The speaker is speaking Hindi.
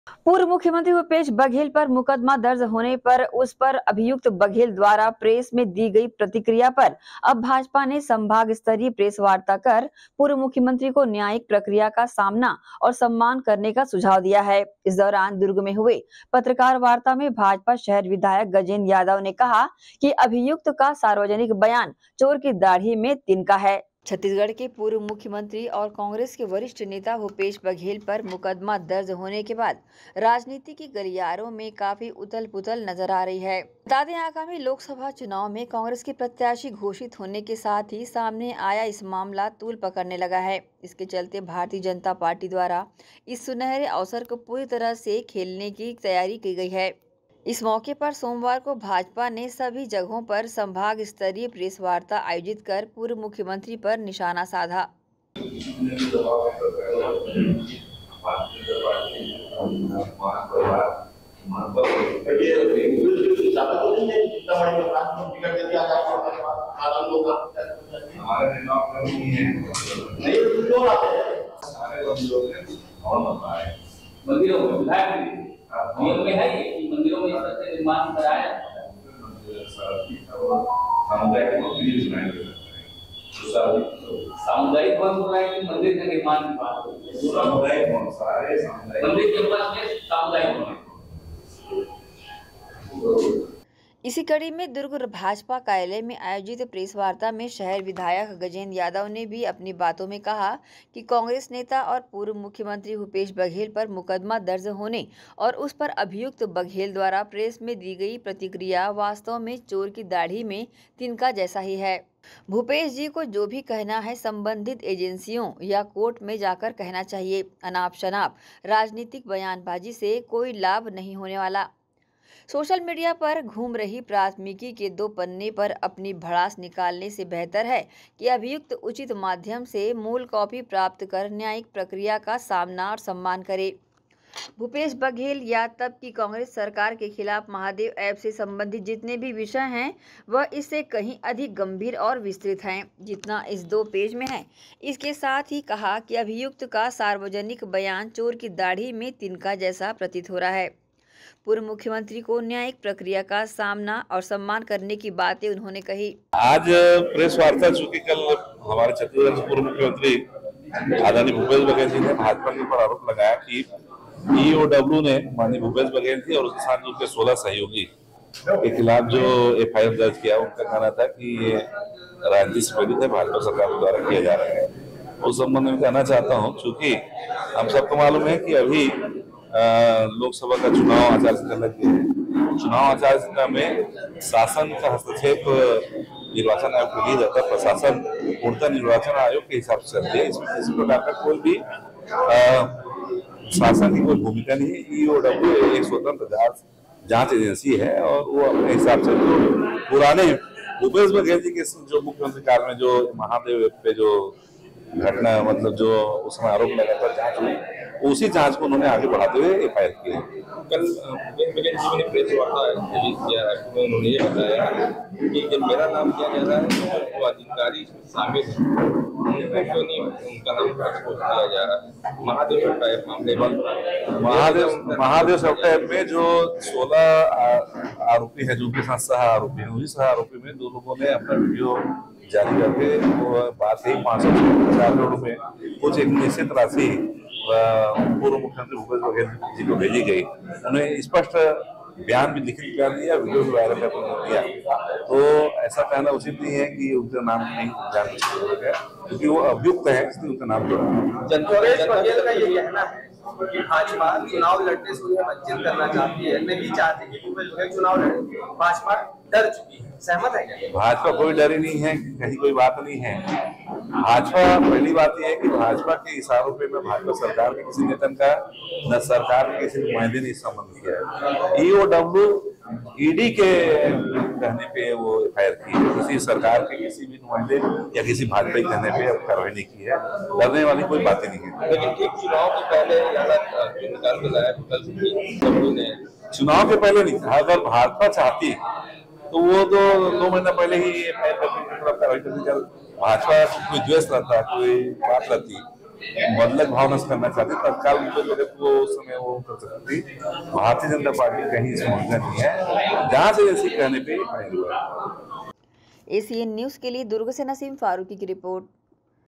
पूर्व मुख्यमंत्री भूपेश बघेल पर मुकदमा दर्ज होने पर उस पर अभियुक्त बघेल द्वारा प्रेस में दी गई प्रतिक्रिया पर अब भाजपा ने संभाग स्तरीय प्रेस वार्ता कर पूर्व मुख्यमंत्री को न्यायिक प्रक्रिया का सामना और सम्मान करने का सुझाव दिया है। इस दौरान दुर्ग में हुए पत्रकार वार्ता में भाजपा शहर विधायक गजेंद्र यादव ने कहा कि अभियुक्त का सार्वजनिक बयान चोर की दाढ़ी में तिनका है। छत्तीसगढ़ के पूर्व मुख्यमंत्री और कांग्रेस के वरिष्ठ नेता भूपेश बघेल पर मुकदमा दर्ज होने के बाद राजनीति की गलियारों में काफी उथल पुथल नजर आ रही है। बता दें, आगामी लोकसभा चुनाव में कांग्रेस के प्रत्याशी घोषित होने के साथ ही सामने आया इस मामला तूल पकड़ने लगा है। इसके चलते भारतीय जनता पार्टी द्वारा इस सुनहरे अवसर को पूरी तरह से खेलने की तैयारी की गई है। इस मौके पर सोमवार को भाजपा ने सभी जगहों पर संभाग स्तरीय प्रेस वार्ता आयोजित कर पूर्व मुख्यमंत्री पर निशाना साधा। नियम में है कि मंदिरों में इस तरह से निर्माण कराया सामुदायिक भवन बनाए कि मंदिर का निर्माण की बात मंदिर के पास में सामुदायिक भवन। इसी कड़ी में दुर्ग भाजपा कार्यालय में आयोजित प्रेस वार्ता में शहर विधायक गजेंद्र यादव ने भी अपनी बातों में कहा कि कांग्रेस नेता और पूर्व मुख्यमंत्री भूपेश बघेल पर मुकदमा दर्ज होने और उस पर अभियुक्त बघेल द्वारा प्रेस में दी गई प्रतिक्रिया वास्तव में चोर की दाढ़ी में तिनका जैसा ही है। भूपेश जी को जो भी कहना है संबंधित एजेंसियों या कोर्ट में जाकर कहना चाहिए। अनाप शनाप राजनीतिक बयानबाजी से कोई लाभ नहीं होने वाला। सोशल मीडिया पर घूम रही प्राथमिकी के 2 पन्ने पर अपनी भड़ास निकालने से बेहतर है कि अभियुक्त उचित माध्यम से मूल कॉपी प्राप्त कर न्यायिक प्रक्रिया का सामना और सम्मान करे। भूपेश बघेल या तब की कांग्रेस सरकार के खिलाफ महादेव ऐप से संबंधित जितने भी विषय हैं वह इससे कहीं अधिक गंभीर और विस्तृत हैं जितना इस 2 पेज में है। इसके साथ ही कहा कि अभियुक्त का सार्वजनिक बयान चोर की दाढ़ी में तिनका जैसा प्रतीत हो रहा है। पूर्व मुख्यमंत्री को न्यायिक प्रक्रिया का सामना और सम्मान करने की बातें उन्होंने कही। आज प्रेस वार्ता चूंकि कल हमारे छत्तीसगढ़ के पूर्व मुख्यमंत्री आदरणीय भूपेश बघेल जी ने भाजपा के ऊपर आरोप लगाया कि ईओडब्ल्यू ने माननीय भूपेश बघेल जी और उसके साथ उनके 16 सहयोगी के खिलाफ जो एफआईआर दर्ज किया, उनका कहना था कि ये राजनीति से प्रेरित है, भाजपा सरकार द्वारा किया जा रहा है। उस संबंध में कहना चाहता हूँ, चूंकि हम सबको मालूम है कि अभी लोकसभा का चुनाव आचार संहिता लग गया है। चुनाव आचार संहिता में शासन का हस्तक्षेप निर्वाचन आयोग को नहीं रहता, प्रशासन पूर्णतः निर्वाचन आयोग के हिसाब से चलती है। इसमें इस प्रकार का कोई भी शासन की कोई भूमिका नहीं है। ईओडब्ल्यू एक स्वतंत्र जांच एजेंसी है और वो अपने हिसाब से जो पुराने भूपेश बघेल जी के जो मुख्यमंत्री काल में जो महादेव पे जो घटना मतलब जो उसमें आरोप लगातार जांच हुई, उसी जांच को उन्होंने आगे बढ़ाते हुए एफआईआर की है। कल भूपेश बघेल जी ने प्रेस वार्ता किया है, उन्होंने ये बताया कि जब मेरा नाम किया जा रहा है तो अधिकारी शामिल है, उनका नाम एक्सपोज किया जा रहा है। महादेव सॉफ्टवेयर मामले में महादेव सॉफ्टवेयर में जो 16 आरोपी है, जो उनके साथ सह आरोपी है, उसी सह आरोपी में 2 लोगों ने अपना वीडियो जारी करके वो बात ही 550 करोड़ में कुछ एक निश्चित राशि पूर्व मुख्यमंत्री भूपेश बघेल जी को भेजी गई। उन्हें स्पष्ट बयान भी लिखित कर दिया, वीडियो भी वायरल कर दिया। तो ऐसा कहना उचित नहीं है कि उनका नाम नहीं जानने की जरूरत है, क्योंकि वो अभियुक्त है, इसलिए उनका नाम भूपेश बघेल का ये कहना है कि भाजपा चुनाव लड़ने से उन्हें वंचित करना चाहती है, नहीं चाहती कि भूपेश बघेल चुनाव लड़े। भाजपा डर चुकी है, सहमत है क्या? भाजपा कोई डर ही नहीं है, कहीं कोई बात नहीं है। भाजपा पहली बात यह है कि भाजपा के इशारों पे न भाजपा सरकार के किसी नेता का न सरकार के किसी नुमाइंदे ने इस संबंध किया है। ईओडब्ल्यू ईडी के कहने पे वो एफआईआर की है, किसी सरकार के किसी भी नुमाइंदे या किसी भाजपा के कहने पे कार्रवाई नहीं की है। डरने वाली कोई बात ही नहीं है। लेकिन ठीक चुनाव के पहले चुनाव के पहले नहीं, अगर भाजपा चाहती तो वो तो 2 महीना पहले ही कार्रवाई करती। भाजपा कोई द्वेष रहता, कोई बात रहती बदलक भावना से करना चाहती, तत्काल भूपेश बघेल को उस समय वो कर सकती। भारतीय जनता पार्टी कहीं इसमें उलझन नहीं है, जहां से जैसे कहने पे ACN न्यूज के लिए दुर्ग से नसीम फारूकी की रिपोर्ट।